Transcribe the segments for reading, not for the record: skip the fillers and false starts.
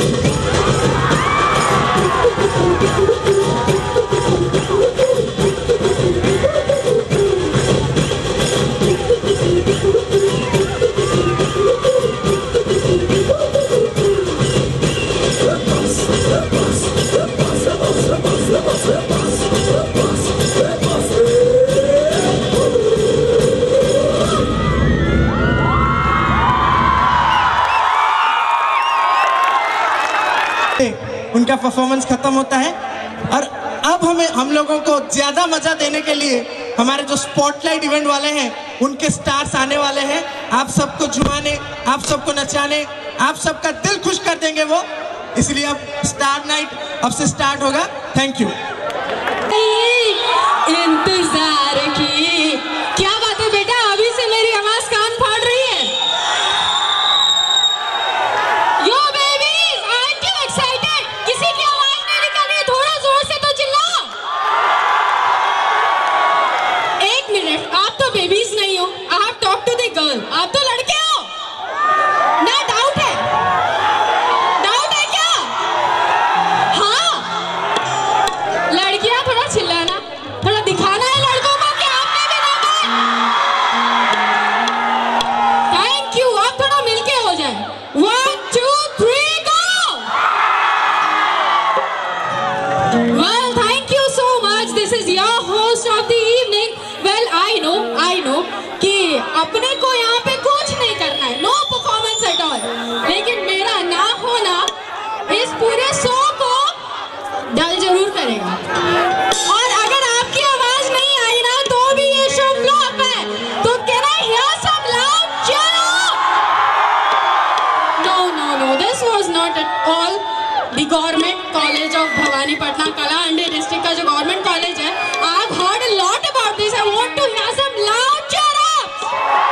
उनका परफॉर्मेंस खत्म होता है और अब हम लोगों को ज्यादा मजा देने के लिए हमारे जो स्पॉटलाइट इवेंट वाले हैं उनके स्टार्स आने वाले हैं। आप सबको झुमाने, आप सबको नचाने, आप सबका दिल खुश कर देंगे वो, इसलिए अब स्टार नाइट अब से स्टार्ट होगा। Thank you. इंतजार की क्या बात है बेटा, अभी से मेरी आवाज कान फाड़ रही है। Yo babies, aren't you excited? किसी की आवाज नहीं निकल रही, थोड़ा जोर से तो चिल्लाओ। एक मिनट, आप तो बेबीज नहीं हो, I have talk to the girl. आप तो लड़के हो ना, डाउट है? डाउट है क्या? हाँ, लड़कियां थोड़ा चिल्लाना, थोड़ा दिखाना है लड़कों को कि आपने भी देखा है। थैंक यू, आप थोड़ा मिलके हो जाए। 1 2 3 go. Well thank you so much, this is your host of the evening. Well I know कि अपने को यहाँ पे कुछ नहीं करना है, नो परफॉर्मेंस एट ऑल, लेकिन मेरा ना होना इस पूरे शो को डल जरूर करेगा। और अगर आपकी आवाज नहीं आई ना तो भी ये शो फ्लॉप है। तो can I hear some loud cheer? No, this was not at all the government college of Bhawanipatna, Kalahandi district का जो गवर्नमेंट कॉलेज है। I have heard a lot about this, I want to hear some loud cheer up.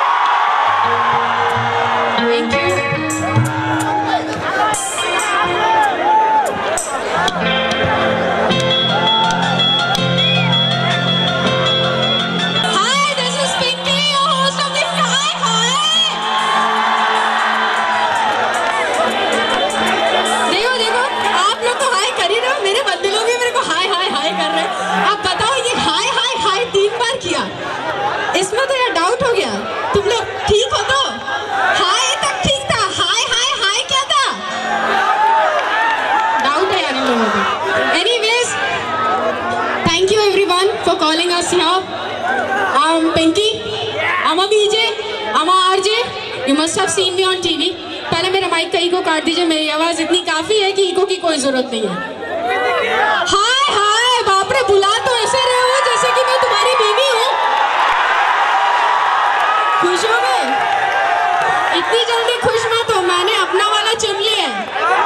Thank you. इसमें तो यार doubt हो गया, तुम लोग ठीक हो? तो हाय तक ठीक था, हाय क्या था? डाउट है यार इन लोगों को। Anyways, thank you everyone for calling us here. I am Pinky, I am a BJ, I am a RJ, you must have seen me on TV. पहले मेरा माइक का इको काट दीजिए, मेरी आवाज इतनी काफी है कि इको की कोई जरूरत नहीं है। हाय बाप रे, बुला तो ऐसे रहे हो जैसे कि मैं तुम्हारी बीवी हूँ। खुश हो गए? इतनी जल्दी खुश मत हो, मैंने अपना वाला चुन लिया है।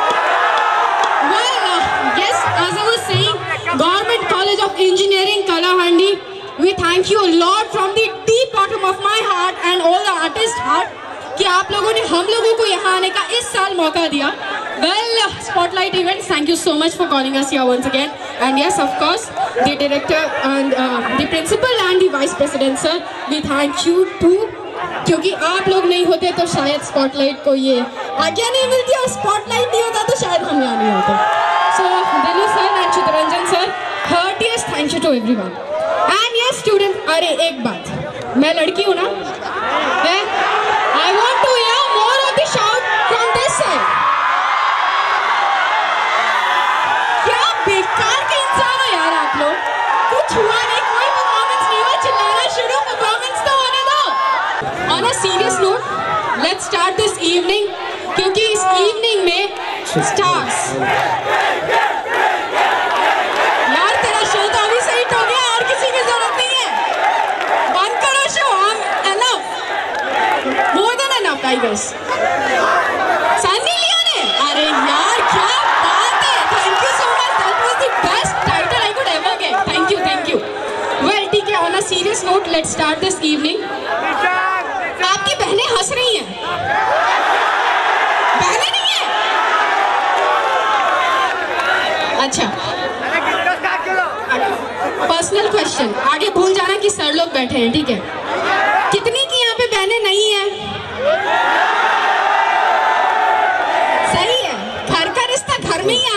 Well, yes, as I was saying, Government College of Engineering, Kalahandi, we thank you a lot from the deep bottom of my heart and all the artist heart कि आप लोगों ने हम लोगों को यहाँ आने का इस साल मौका दिया। Well, Spotlight Events, thank you so much for calling us here once again. And yes, of course, the director and the principal and the vice president, sir, we thank you too. क्योंकि आप लोग नहीं होते तो शायद spotlight को ये आज्ञा नहीं मिलती, और स्पॉटलाइट नहीं होता तो शायद हम यहाँ नहीं होते। So Dilu sir and Chittaranjan sir, heartiest thank you to everyone. And yes student, अरे एक बात, मैं लड़की हूँ ना, I want to hear more of the shout from this side. क्या बेकार के इंसान हो यार आप लोग, कुछ हुआ नहीं, कोई परफॉर्मेंस नहीं हुआ, चिल्लाना शुरू, परफॉर्मेंस तो होने दो। On a serious note, let's start this evening, क्योंकि इस evening में stars। यार तेरा शो तो अभी से हिट हो गया, और किसी की जरूरत नहीं है, बंद करो show. I'm enough, more than enough, I guess। Sunny Leone ने, अरे यार क्या बात है, thank you so much, that was the best title I could ever get, thank you। Well, ठीक है, on a serious note, let's start this evening। आपकी बहनें हंस रही हैं, बहनें नहीं है? अच्छा, पर्सनल क्वेश्चन, आगे भूल जाना कि सर लोग बैठे हैं, ठीक है? कितनी की यहाँ पे बहनें नहीं है? सही है, घर का रिश्ता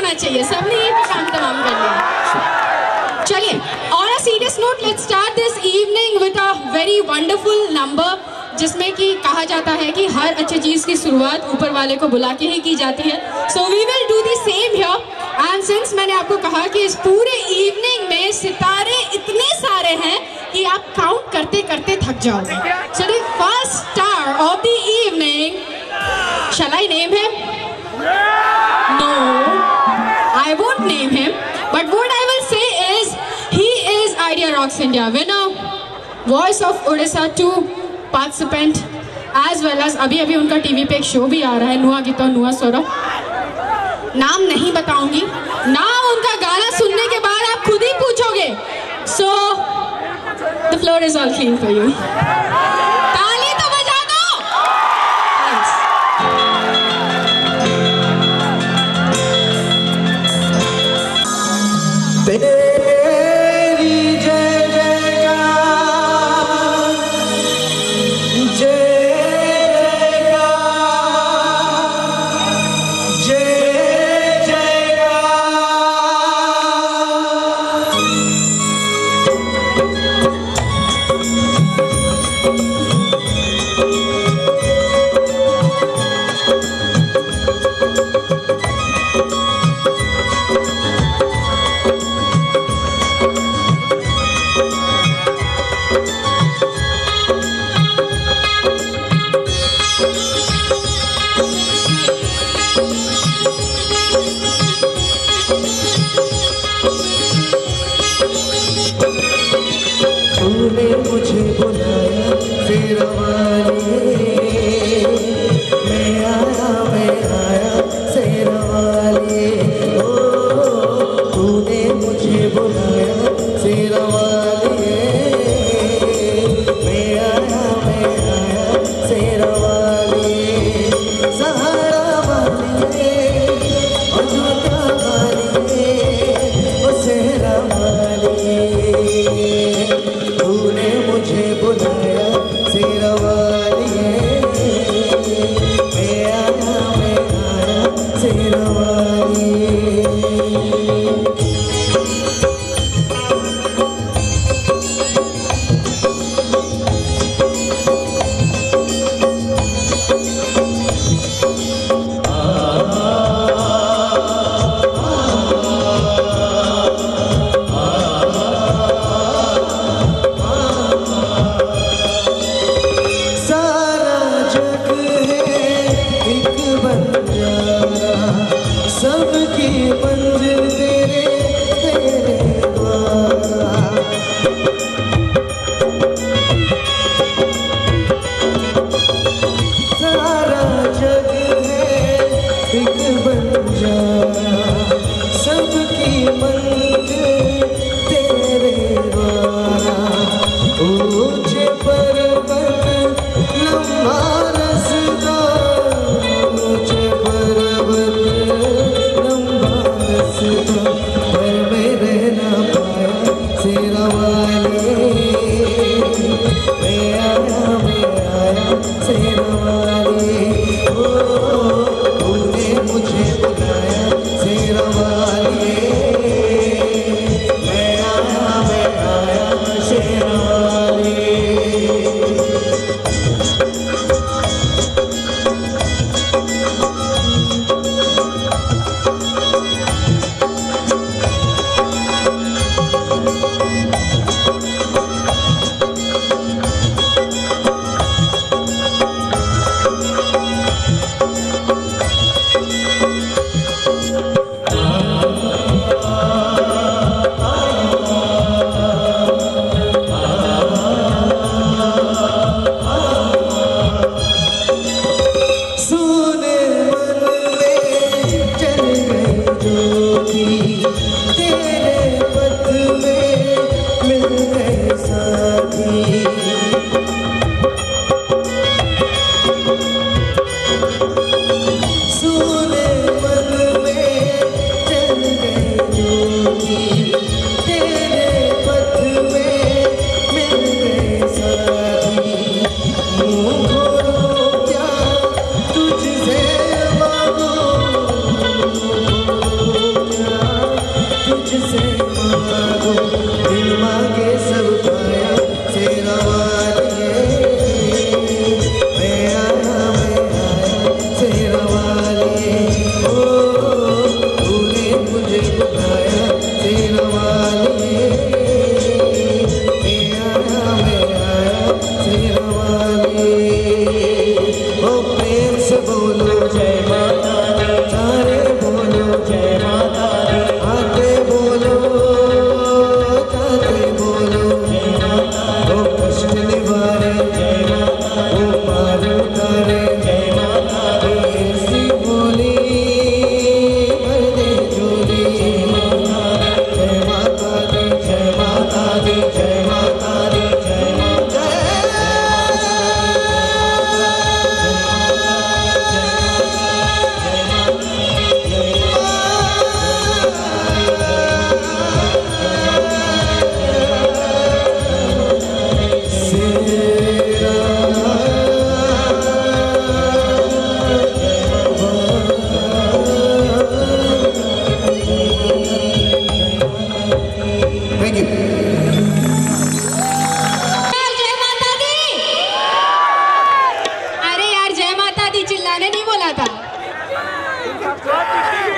होना चाहिए, सबने यही पे काम तमाम कर लिया। चलिए, on a serious note, let's start this evening with a very wonderful number, जिसमें कि कहा जाता है कि हर अच्छी चीज़ की शुरुआत ऊपर वाले को बुला के ही की जाती है। So we will do the same here. And since मैंने आपको कहा कि इस पूरे इवनिंग में सितारे इतने सारे हैं कि आप काउंट करते करते थक जाओगे। So the first star of the evening, shall I name him? No, I won't name him. But what I will say is, he is Idea Rocks India winner, Voice of Odisha 2 participant, as well as अभी अभी उनका TV पे एक show भी आ रहा है, नुआ गीता नुआ सोरो। नाम नहीं बताऊंगी, नाम उनका गाना सुनने के बाद आप खुद ही पूछोगे। So the floor is all clean for you. ताली तो बजा दो। Thanks.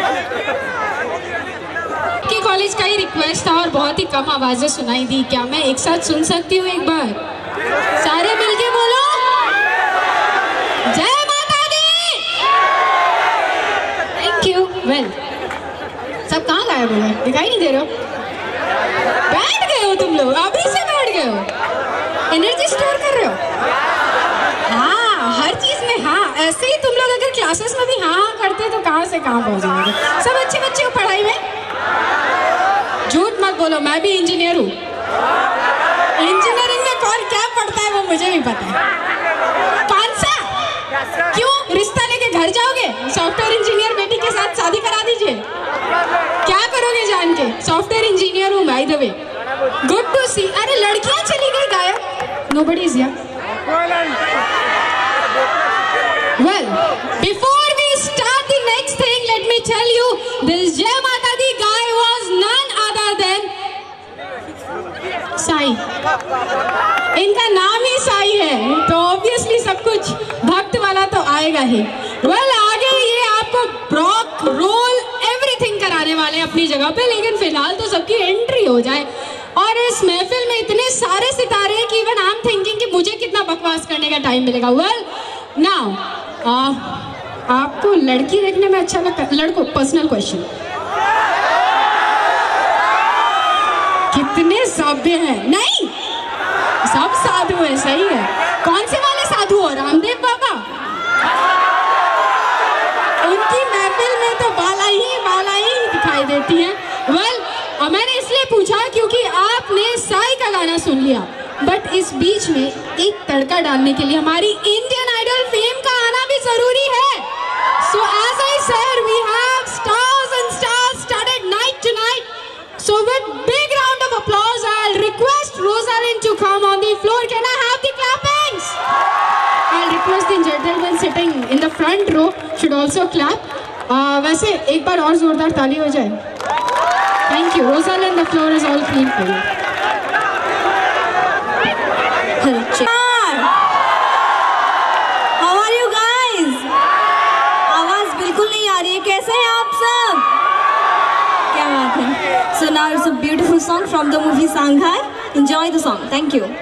कि कॉलेज का ही रिक्वेस्ट था और बहुत ही कम आवाजें सुनाई दी। क्या मैं एक साथ सुन सकती हूँ एक बार? सारे मिलके बोलो जय माता दी। Thank you. वेल, सब कहाँ गायब हो गए? दिखाई नहीं दे रहे हो? बैठ गए हो तुम लोग? अभी से बैठ गए हो? एनर्जी स्टोर कर रहे हो? हाँ, हर चीज में हाँ। ऐसे ही तुम लोग अगर क्लासेस में भी हाँ करते तो कहाँ से कहाँ पहुँच जाएंगे। सब अच्छे बच्चे हो पढ़ाई में। झूठ मत बोलो, मैं भी इंजीनियर हूँ। इंजीनियरिंग में कौन क्या पढ़ता है वो मुझे भी पता है। कौन सा? क्यों रिश्ता लेके घर जाओगे? सॉफ्टवेयर इंजीनियर बेटी के साथ शादी करा दीजिए। क्या करोगे जान के? सॉफ्टवेयर इंजीनियर हूँ by the way. Good to see. अरे लड़कियां चली गई गायब। Nobody is here. Well, before we start the next thing, let me tell you, this Jai Mata Di guy was none other than Sai. इनका नाम ही साई है तो ऑब्वियसली सब कुछ भक्त वाला तो आएगा ही। Well, आगे ये आपको रॉक रोल एवरीथिंग कराने वाले हैं अपनी जगह पे, लेकिन फिलहाल तो सबकी एंट्री हो जाए। और इस महफिल में इतने सारे सितारे हैं कि इवन आई एम थिंकिंग कि मुझे कितना बकवास करने का टाइम मिलेगा। वेल नाउ आपको लड़की देखने में अच्छा लगता है? लड़कों, पर्सनल क्वेश्चन, कितने सभ्य हैं? नहीं, सब साधु है। सही है। कौन से वाले साधु हो? रामदेव बाबा। उनकी महफिल में तो बाला ही दिखाई देती है। वेल, मैंने इसलिए पूछा क्योंकि आपने साई का गाना सुन लिया, बट इस बीच में एक तड़का डालने के लिए हमारी इंडियन आइडल फेम का आना भी जरूरी है। So as I said, we have stars and stars started night tonight. So with big round of applause, I'll request Rosalind to come on the floor. Can I have the clappings? I'll request the gentlemen sitting in the front row should also clap. वैसे एक बार और जोरदार ताली हो जाए। Thank you. Rosalind, the floor is all clean for you. How are you guys? आवाज बिल्कुल नहीं आ रही है। कैसे हैं आप सब? क्या बात है। So now it's a beautiful song from the movie Shanghai. Enjoy the song. Thank you.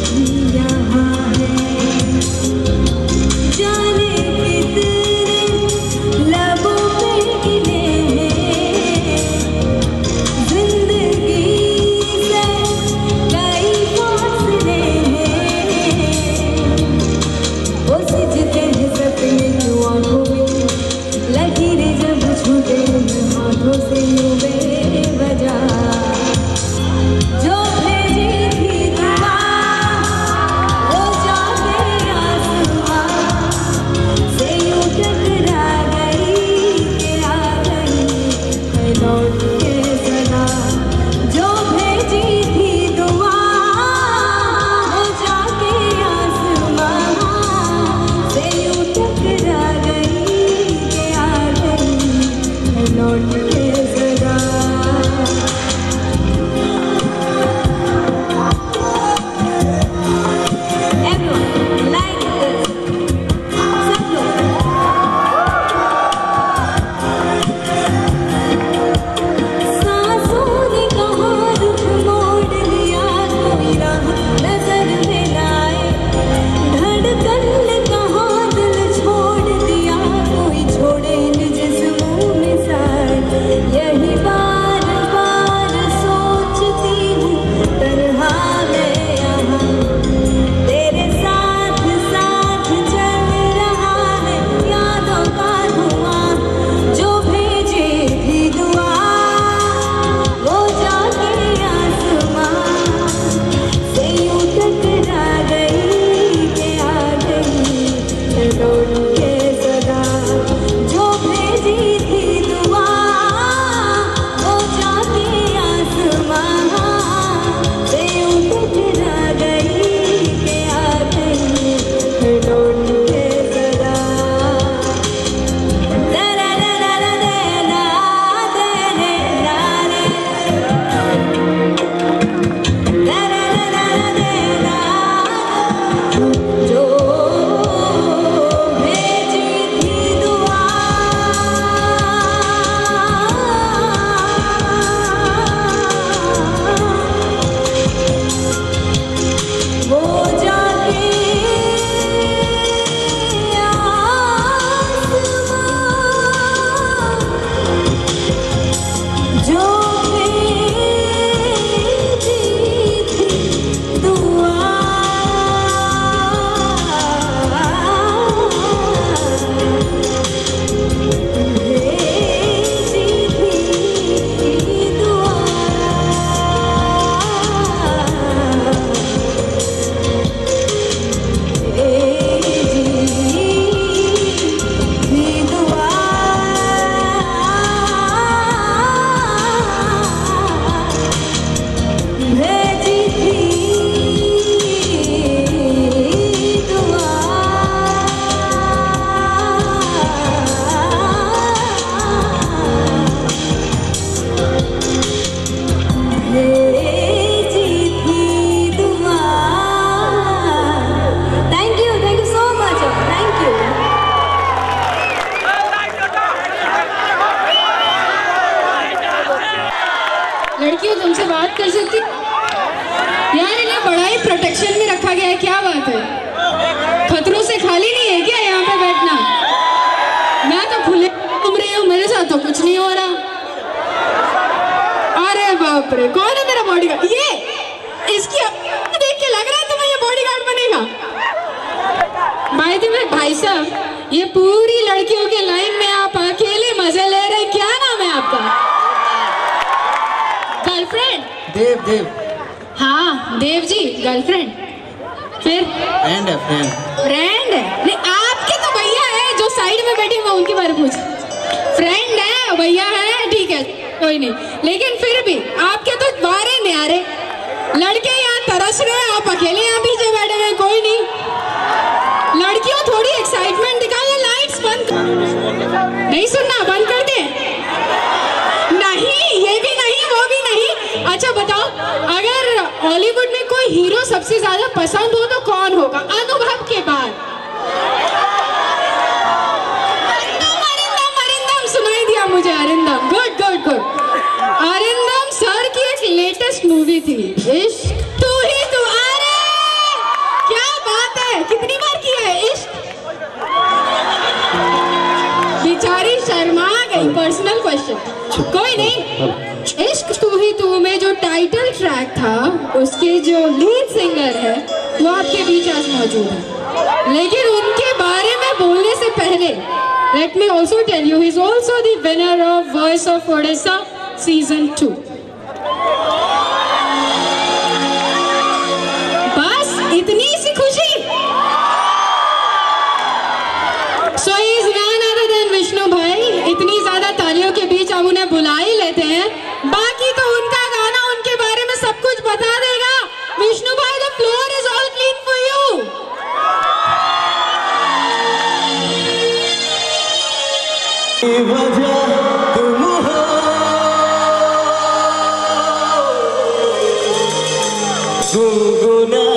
जाने कितने रे, कौन है मेरा बॉडीगार्ड? ये इसकी देख के लग रहा है तुम्हें ये बॉडीगार्ड बनेगा? भाई साहब, ये पूरी लड़कियों के लाइन में आप अकेले मजे ले रहे, क्या नाम है आपका? गर्लफ्रेंड? देव। हाँ देव जी, गर्लफ्रेंड? फिर फ्रेंड है। फ्रेंड है? नहीं, आपके तो भैया है जो साइड में बैठे हुए, उनके बारे में पूछ। फ्रेंड है, भैया है, ठीक है कोई नहीं, लेकिन फिर भी आपके तो बारे न्यारे लड़के यहाँ तरस रहे, आप अकेले यहाँ पीछे बैठे हुए, कोई नहीं। लड़कियों थोड़ी एक्साइटमेंट दिखाओ, ये लाइट्स बंद कर। नहीं सुनना, बंद कर दे। नहीं, ये भी नहीं, वो भी नहीं। अच्छा बताओ, अगर हॉलीवुड में कोई हीरो सबसे ज्यादा पसंद हो तो कौन होगा अनुभव के बाद? अरिंदम सुनाई दिया मुझे, अरिंदम। गुड। अरिंदम सर की एक लेटेस्ट मूवी थी, इश्क तू ही तू। अरे क्या बात है, कितनी बार किया है इश्क? बेचारी शर्मा गई। पर्सनल क्वेश्चन, कोई नहीं। इश्क तू ही तू में जो टाइटल ट्रैक था, उसके जो लीड सिंगर है वो आपके बीच आज मौजूद है, लेकिन उनके बारे में बोलने से पहले let me also tell you, he is also the winner of Voice of Odisha Season 2. बस इतनी सी खुशी। So he is none other than Vishnu भाई। इतनी ज्यादा तालियों के बीच हम उन्हें बुला ही लेते हैं, बाकी तो उनका गाना उनके बारे में सब कुछ बता देगा। विष्णु भाई, the floor is all clean for you. वजह तुम हो, गुनगुना